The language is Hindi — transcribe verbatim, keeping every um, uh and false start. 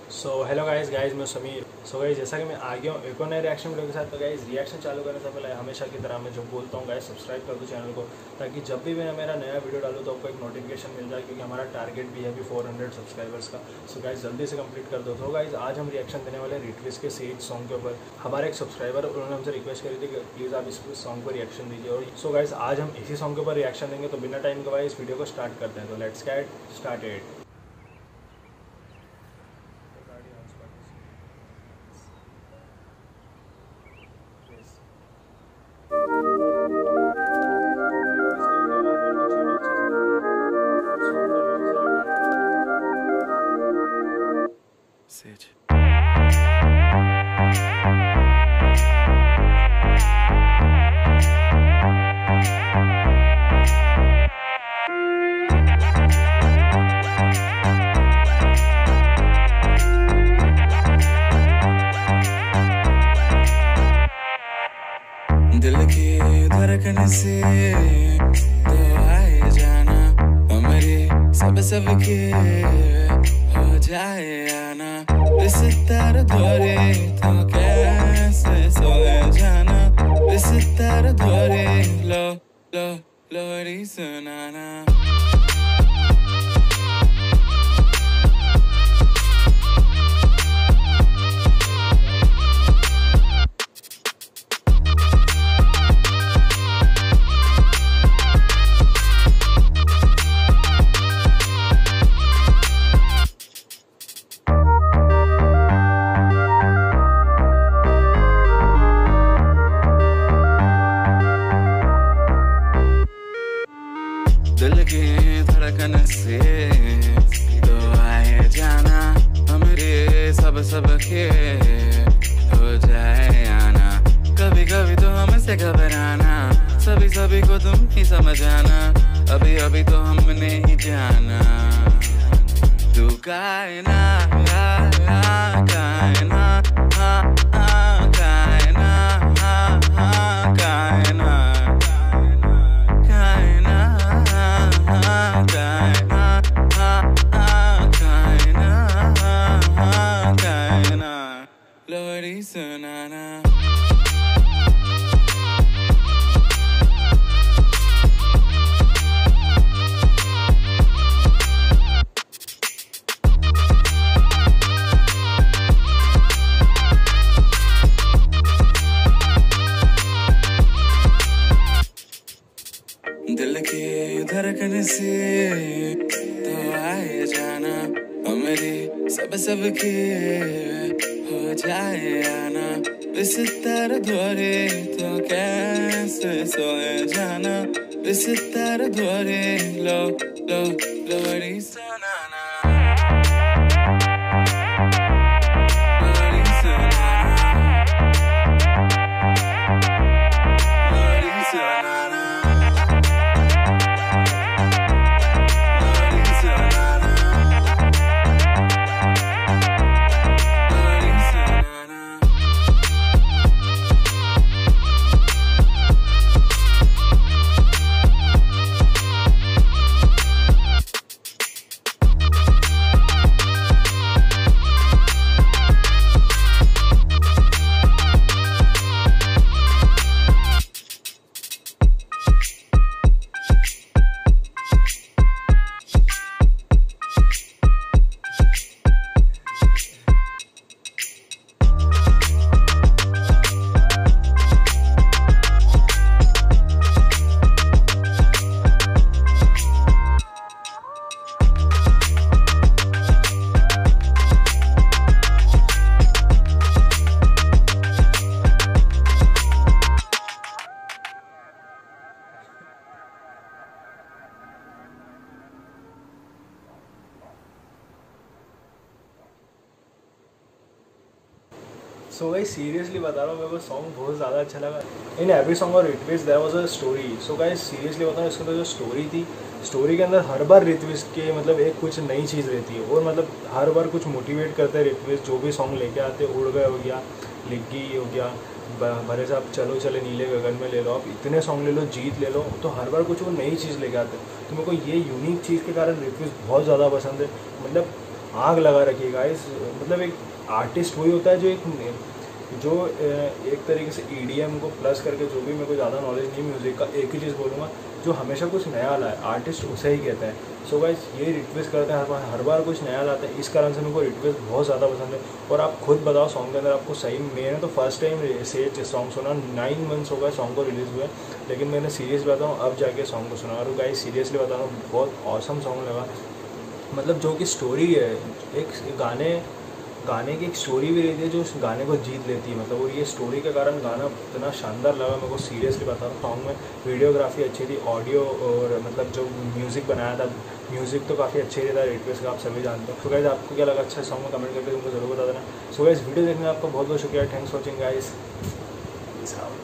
सो हेलो गाइस गाइस मैं समीर। सो so गाइस जैसा कि मैं आ गया हूँ एक और नए रिएक्शन वीडियो के साथ। तो गाइस रिएक्शन चालू करने से पहले हमेशा की तरह मैं जो बोलता हूँ गाइस सब्सक्राइब कर दो चैनल को, ताकि जब भी मैं मेरा नया वीडियो डालूँ तो आपको एक नोटिफिकेशन मिल जाए, क्योंकि हमारा टारगेट भी है अभी फोर हंड्रेड सब्सक्राइबर्स का। सो so गाइस जल्दी से कंप्लीट कर दो। तो गाइस आज हम रिएक्शन देने वाले रिट्विस के सेज सॉन्ग के ऊपर। हमारे एक सब्सक्राइबर उन्होंने हमसे रिक्वेस्ट करी थी कि प्लीज़ आप इस सॉन्ग पर रिएक्शन दीजिए। और सो गाइस आज हम इसी सॉन्ग के ऊपर रिएक्शन देंगे। तो बिना टाइम गवाए इस वीडियो को स्टार्ट करते हैं। तो लेट्स गेट स्टार्टेड। Sage. दिल की धड़कन से तो आए जाना, हमारे सब सब के हो जाए आना। इस तर धोरे तो कैसे सोए जाना, इस तर धोरे लो लो लोरी सुनाना। दिल की धड़कन से तो आए जाना, हमारे सब सब के हो जाए आना। कभी कभी तो हमसे घबराना, सभी सभी को तुम ही समझाना। अभी अभी तो हमने ही जाना, तू कायना कायना कायना कायना कायना लोरी सुनाना। दिल की धड़कन से तो आए जाना, हमारे सब सब के हो जाए आना। इस तर धोरे तो कैसे सोए जाना, इस तर धोरे लो लो लोरी सुनाना। लोरी सुनाना, लोरी सुनाना। सो गाइस सीरियसली बता रहा हूँ, मेरे को सॉन्ग बहुत ज़्यादा अच्छा लगा। इन एवरी सॉन्ग और रिट्विस there was a story. So guys seriously बता रहा हूँ, इसके अंदर जो स्टोरी थी, स्टोरी के अंदर हर बार रिट्विस के मतलब एक कुछ नई चीज़ रहती है, और मतलब हर बार कुछ मोटिवेट करते हैं रिट्विस। जो भी सॉन्ग लेके आते, उड़ गए हो गया, लिग्गी हो गया, भरे साहब चलो चले नीले गगन में ले लो, आप इतने सॉन्ग ले लो, जीत ले लो, तो हर बार कुछ वो नई चीज़ लेके आते हैं। तो मेरे को ये यूनिक चीज़ के कारण रिट्विस बहुत ज़्यादा पसंद है। मतलब आग लगा रखी है गाइस। मतलब एक आर्टिस्ट वही होता है जो एक जो एक तरीके से ई डी एम को प्लस करके, जो भी मेरे को ज़्यादा नॉलेज नहीं म्यूज़िक का, एक ही चीज़ बोलूँगा, जो हमेशा कुछ नया लाए, आर्टिस्ट उसे ही कहते हैं। सो गाइस ये रिक्वेस्ट करते हैं हर बार हर बार कुछ नया लाते हैं, इस कारण से मेरे को रिक्वेस्ट बहुत ज़्यादा पसंद है। और आप खुद बताओ सॉन्ग के अंदर आपको सही, मैंने तो फर्स्ट टाइम से सॉन्ग सुना, नाइन मंथ्स हो गए सॉन्ग को रिलीज़ हुए, लेकिन मैंने सीरियस बताऊँ अब जाके सॉन्ग को सुना, और गाइस सीरियसली बता रहा हूँ बहुत ऑसम सॉन्ग लगा। मतलब जो कि स्टोरी है, एक गाने गाने की एक स्टोरी भी रहती है जो उस गाने को जीत लेती है, मतलब, और ये स्टोरी के कारण गाना इतना शानदार लगा मेरे को, सीरियसली बता रहा हूँ। सॉन्ग में वीडियोग्राफी अच्छी थी, ऑडियो और मतलब जो म्यूज़िक बनाया था, म्यूज़िक तो काफ़ी अच्छे रहता है, रिक्वेस्ट का आप सभी जानते हो। तो गाइस आपको क्या लगा अच्छा सॉन्ग में कमेंट करके तुमको जरूर बता देना। सो गाइस वीडियो देखने का आपका बहुत बहुत शुक्रिया, thanks for watching guys, peace out.